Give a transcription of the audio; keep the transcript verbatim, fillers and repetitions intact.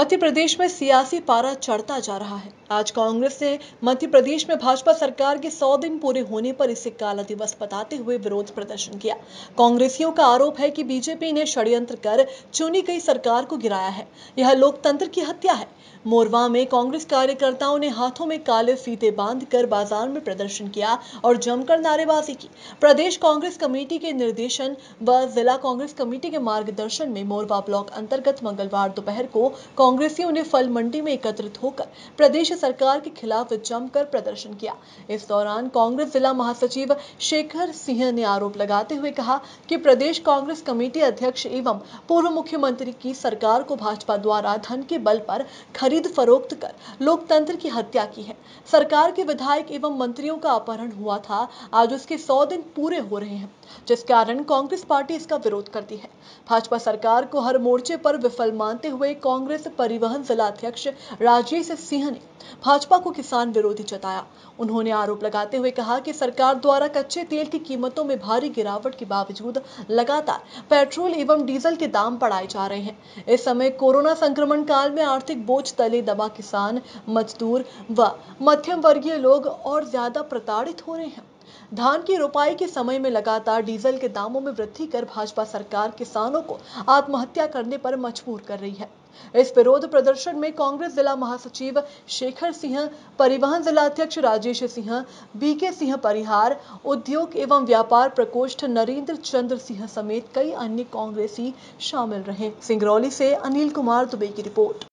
मध्य प्रदेश में सियासी पारा चढ़ता जा रहा है। आज कांग्रेस ने मध्य प्रदेश में भाजपा सरकार के सौ दिन पूरे होने पर इसे काला दिवस बताते हुए विरोध प्रदर्शन किया। कांग्रेसियों का आरोप है कि बीजेपी ने षड्यंत्र कर चुनी गई सरकार को गिराया है। यह लोकतंत्र की हत्या है। मोरवा में कांग्रेस कार्यकर्ताओं ने हाथों में काले फीते बांधकर बाजार में प्रदर्शन किया और जमकर नारेबाजी की। प्रदेश कांग्रेस कमेटी के निर्देशन व जिला कांग्रेस कमेटी के मार्गदर्शन में मोरवा ब्लॉक अंतर्गत मंगलवार दोपहर को कांग्रेसियों ने फल मंडी में एकत्रित होकर प्रदेश सरकार के खिलाफ जमकर प्रदर्शन किया। इस दौरान कांग्रेस जिला महासचिव शेखर सिंह ने आरोप लगाते हुए कहा कि प्रदेश कांग्रेस कमेटी अध्यक्ष एवं पूर्व मुख्यमंत्री की सरकार को भाजपा द्वारा धन के बल पर खरीद फरोख्त कर लोकतंत्र की हत्या की है। सरकार के विधायक एवं मंत्रियों का अपहरण हुआ था। आज उसके सौ दिन पूरे हो रहे हैं, जिस कारण कांग्रेस पार्टी इसका विरोध करती है। भाजपा सरकार को हर मोर्चे पर विफल मानते हुए कांग्रेस परिवहन जिला अध्यक्ष राजेश सिंह ने भाजपा को किसान विरोधी जताया। उन्होंने आरोप लगाते हुए कहा कि सरकार द्वारा कच्चे तेल की कीमतों में भारी गिरावट के बावजूद लगातार पेट्रोल एवं डीजल के दाम बढ़ाए जा रहे हैं। इस समय कोरोना संक्रमण काल में आर्थिक बोझ तले दबा किसान, मजदूर व मध्यम वर्गीय लोग और ज्यादा प्रताड़ित हो रहे हैं। धान की रोपाई के समय में लगातार डीजल के दामों में वृद्धि कर भाजपा सरकार किसानों को आत्महत्या करने पर मजबूर कर रही है। इस विरोध प्रदर्शन में कांग्रेस जिला महासचिव शेखर सिंह, परिवहन जिला अध्यक्ष राजेश सिंह, बीके सिंह परिहार, उद्योग एवं व्यापार प्रकोष्ठ नरेंद्र चंद्र सिंह समेत कई अन्य कांग्रेसी शामिल रहे। सिंगरौली से अनिल कुमार दुबे की रिपोर्ट।